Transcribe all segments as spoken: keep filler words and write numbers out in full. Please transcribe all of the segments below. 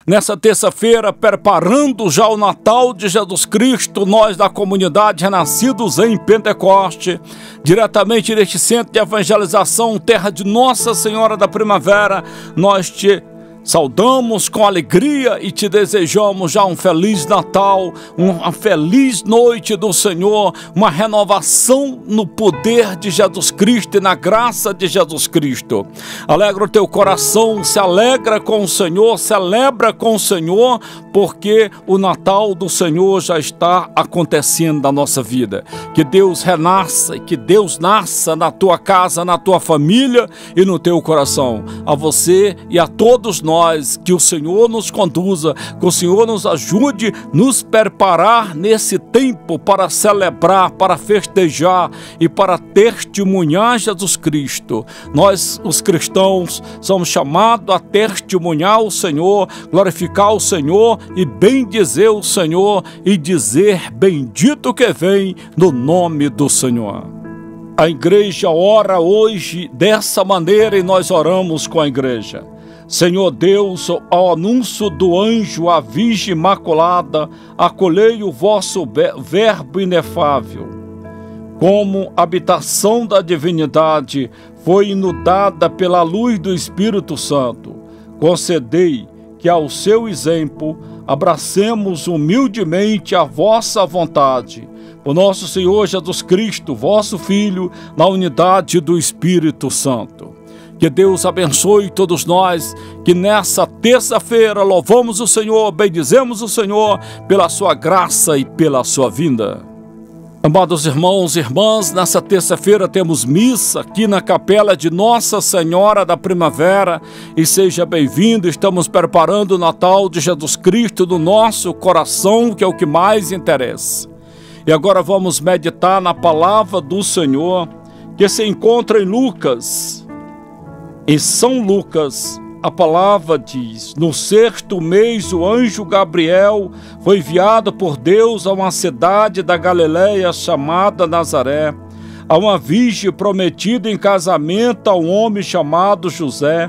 Nessa terça-feira, preparando já o Natal de Jesus Cristo, nós da comunidade Renascidos em Pentecoste, diretamente deste centro de evangelização, terra de Nossa Senhora da Primavera, nós te saudamos com alegria e te desejamos já um feliz Natal, uma feliz noite do Senhor, uma renovação no poder de Jesus Cristo e na graça de Jesus Cristo. Alegra o teu coração, se alegra com o Senhor, celebra com o Senhor, porque o Natal do Senhor já está acontecendo na nossa vida. Que Deus renasça e que Deus nasça na tua casa, na tua família e no teu coração. A você e a todos nós, que o Senhor nos conduza, que o Senhor nos ajude, nos preparar nesse tempo para celebrar, para festejar e para testemunhar Jesus Cristo. Nós, os cristãos, somos chamados a testemunhar o Senhor, glorificar o Senhor e bendizer o Senhor e dizer bendito que vem no nome do Senhor. A igreja ora hoje dessa maneira e nós oramos com a igreja. Senhor Deus, ao anúncio do anjo à Virgem Imaculada, acolhei o vosso verbo inefável. Como habitação da divindade, foi inundada pela luz do Espírito Santo. Concedei que, ao seu exemplo, abracemos humildemente a vossa vontade. Por nosso Senhor Jesus Cristo, vosso Filho, na unidade do Espírito Santo. Que Deus abençoe todos nós, que nessa terça-feira louvamos o Senhor, bendizemos o Senhor pela sua graça e pela sua vinda. Amados irmãos e irmãs, nessa terça-feira temos missa aqui na capela de Nossa Senhora da Primavera e seja bem-vindo, estamos preparando o Natal de Jesus Cristo no nosso coração, que é o que mais interessa. E agora vamos meditar na palavra do Senhor, que se encontra em Lucas. Em São Lucas, a palavra diz: no sexto mês, o anjo Gabriel foi enviado por Deus a uma cidade da Galileia chamada Nazaré, a uma virgem prometida em casamento a um homem chamado José.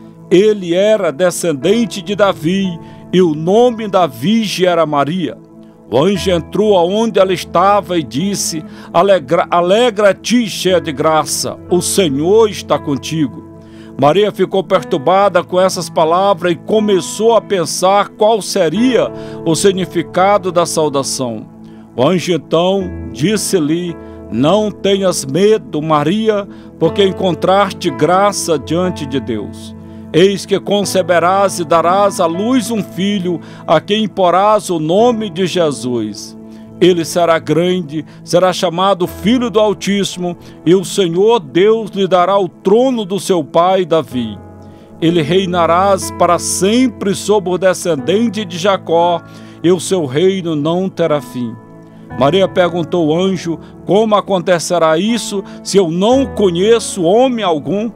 Ele era descendente de Davi e o nome da virgem era Maria. O anjo entrou aonde ela estava e disse: Alegra, alegra-te, cheia de graça, o Senhor está contigo. Maria ficou perturbada com essas palavras e começou a pensar qual seria o significado da saudação. O anjo então disse-lhe: não tenhas medo, Maria, porque encontraste graça diante de Deus. Eis que conceberás e darás à luz um filho, a quem porás o nome de Jesus. Ele será grande, será chamado Filho do Altíssimo, e o Senhor Deus lhe dará o trono do seu pai Davi. Ele reinarás para sempre sobre o descendente de Jacó, e o seu reino não terá fim. Maria perguntou ao anjo: como acontecerá isso, se eu não conheço homem algum?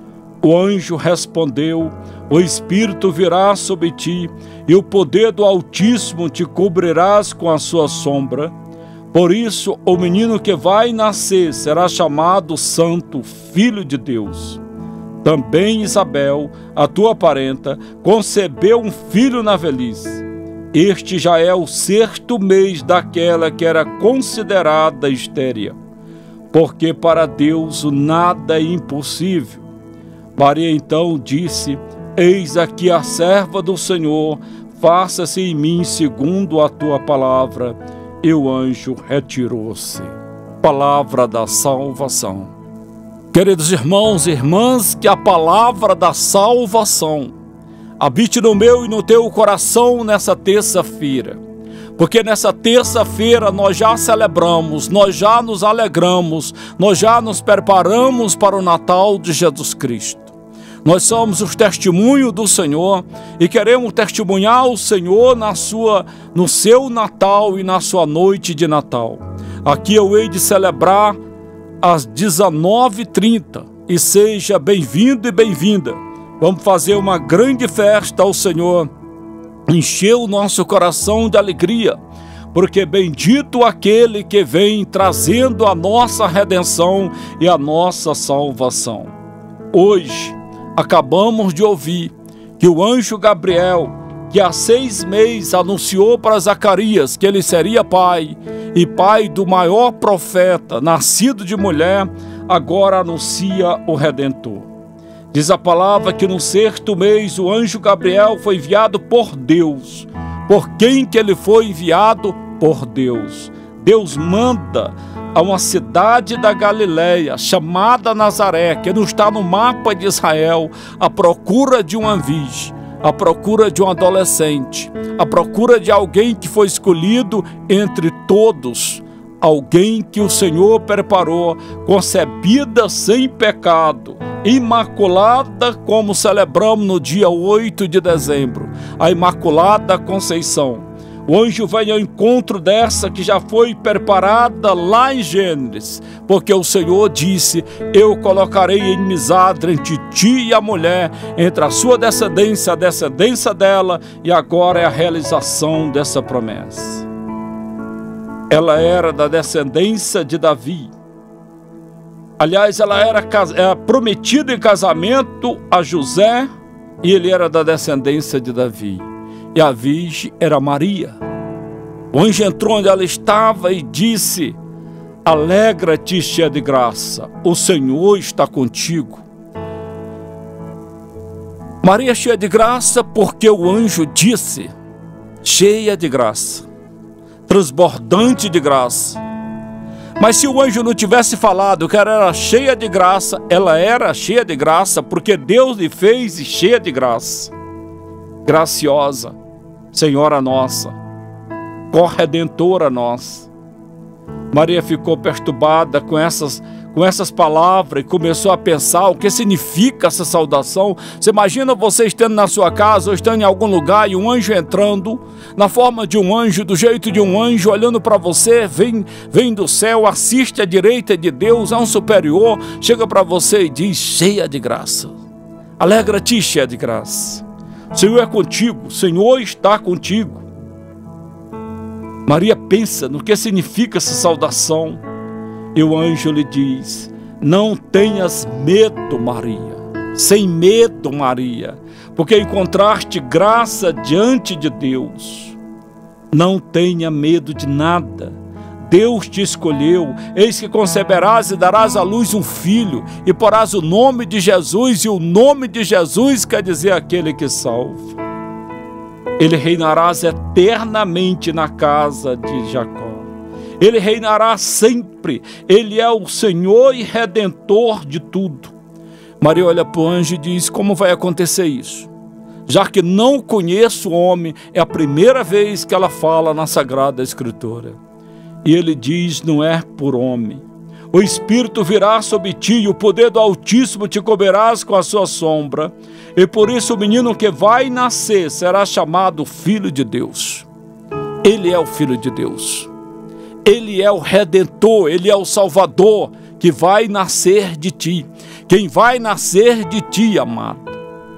O anjo respondeu: o Espírito virá sobre ti, e o poder do Altíssimo te cobrirás com a sua sombra. Por isso, o menino que vai nascer será chamado Santo, Filho de Deus. Também Isabel, a tua parenta, concebeu um filho na velhice. Este já é o sexto mês daquela que era considerada estéril, porque para Deus nada é impossível. Maria então disse: eis aqui a serva do Senhor, faça-se em mim segundo a tua palavra. E o anjo retirou-se. Palavra da salvação. Queridos irmãos e irmãs, que a palavra da salvação habite no meu e no teu coração nessa terça-feira. Porque nessa terça-feira nós já celebramos, nós já nos alegramos, nós já nos preparamos para o Natal de Jesus Cristo. Nós somos os testemunhos do Senhor e queremos testemunhar o Senhor na sua, no seu Natal e na sua noite de Natal. Aqui eu hei de celebrar às dezenove e trinta e seja bem-vindo e bem-vinda. Vamos fazer uma grande festa ao Senhor, encher o nosso coração de alegria, porque bendito aquele que vem trazendo a nossa redenção e a nossa salvação. Hoje, acabamos de ouvir que o anjo Gabriel que há seis meses anunciou para Zacarias que ele seria pai, e pai do maior profeta, nascido de mulher, agora anuncia o Redentor. Diz a palavra que no sexto mês o anjo Gabriel foi enviado por Deus. Por quem que ele foi enviado? Por Deus. Deus manda a uma cidade da Galileia, chamada Nazaré, que não está no mapa de Israel, à procura de uma virgem, à procura de um adolescente, à procura de alguém que foi escolhido entre todos, alguém que o Senhor preparou, concebida sem pecado, imaculada, como celebramos no dia oito de dezembro, a Imaculada Conceição. O anjo vem ao encontro dessa que já foi preparada lá em Gênesis, porque o Senhor disse: eu colocarei inimizade entre ti e a mulher, entre a sua descendência e a descendência dela, e agora é a realização dessa promessa. Ela era da descendência de Davi. Aliás, ela era, era prometida em casamento a José, e ele era da descendência de Davi. E a virgem era Maria. O anjo entrou onde ela estava e disse: alegra-te, cheia de graça, o Senhor está contigo. Maria cheia de graça, porque o anjo disse: cheia de graça, transbordante de graça. Mas se o anjo não tivesse falado que ela era cheia de graça, ela era cheia de graça porque Deus lhe fez cheia de graça. Graciosa, Senhora nossa, corredentora nossa. Maria ficou perturbada com essas, com essas palavras e começou a pensar o que significa essa saudação. Você imagina você estando na sua casa ou estando em algum lugar e um anjo entrando, na forma de um anjo, do jeito de um anjo, olhando para você, vem, vem do céu, assiste à direita de Deus, é um superior, chega para você e diz: cheia de graça, alegra-te, cheia de graça. O Senhor é contigo, o Senhor está contigo. Maria pensa no que significa essa saudação. E o anjo lhe diz: não tenhas medo, Maria. Sem medo, Maria, porque encontraste graça diante de Deus. Não tenha medo de nada. Deus te escolheu, eis que conceberás e darás à luz um filho, e porás o nome de Jesus, e o nome de Jesus quer dizer aquele que salva. Ele reinarás eternamente na casa de Jacó. Ele reinará sempre, ele é o Senhor e Redentor de tudo. Maria olha para o anjo e diz: como vai acontecer isso? Já que não conheço o homem, é a primeira vez que ela fala na Sagrada Escritura. E ele diz: não é por homem. O Espírito virá sobre ti, e o poder do Altíssimo te cobrirás com a sua sombra. E por isso o menino que vai nascer será chamado Filho de Deus. Ele é o Filho de Deus. Ele é o Redentor, ele é o Salvador que vai nascer de ti. Quem vai nascer de ti, amado,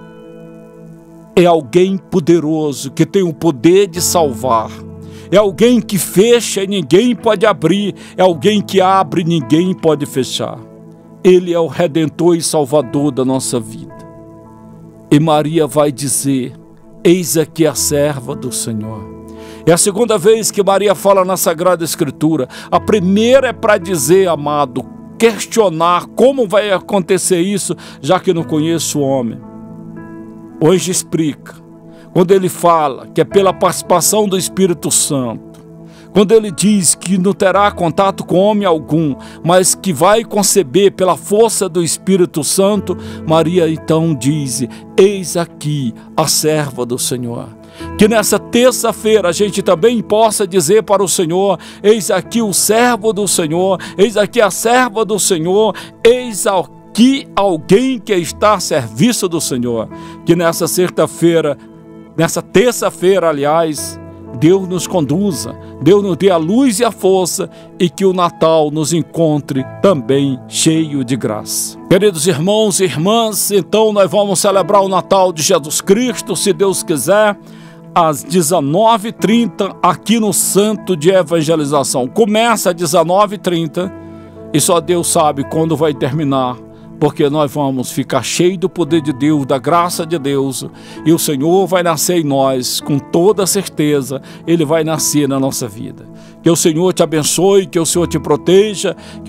é alguém poderoso, que tem o poder de salvar. É alguém que fecha e ninguém pode abrir. É alguém que abre e ninguém pode fechar. Ele é o Redentor e Salvador da nossa vida. E Maria vai dizer: eis aqui a serva do Senhor. É a segunda vez que Maria fala na Sagrada Escritura. A primeira é para dizer, amado, questionar como vai acontecer isso, já que não conheço o homem. O anjo explica. Quando ele fala que é pela participação do Espírito Santo, quando ele diz que não terá contato com homem algum, mas que vai conceber pela força do Espírito Santo, Maria então diz: eis aqui a serva do Senhor. Que nessa terça-feira a gente também possa dizer para o Senhor: eis aqui o servo do Senhor, eis aqui a serva do Senhor, eis aqui alguém que está a serviço do Senhor. Que nessa sexta-feira, nessa terça-feira, aliás, Deus nos conduza, Deus nos dê a luz e a força, e que o Natal nos encontre também cheio de graça. Queridos irmãos e irmãs, então nós vamos celebrar o Natal de Jesus Cristo, se Deus quiser, às dezenove e trinta, aqui no Santo de Evangelização. Começa às dezenove e trinta e só Deus sabe quando vai terminar, porque nós vamos ficar cheios do poder de Deus, da graça de Deus, e o Senhor vai nascer em nós, com toda certeza, Ele vai nascer na nossa vida. Que o Senhor te abençoe, que o Senhor te proteja,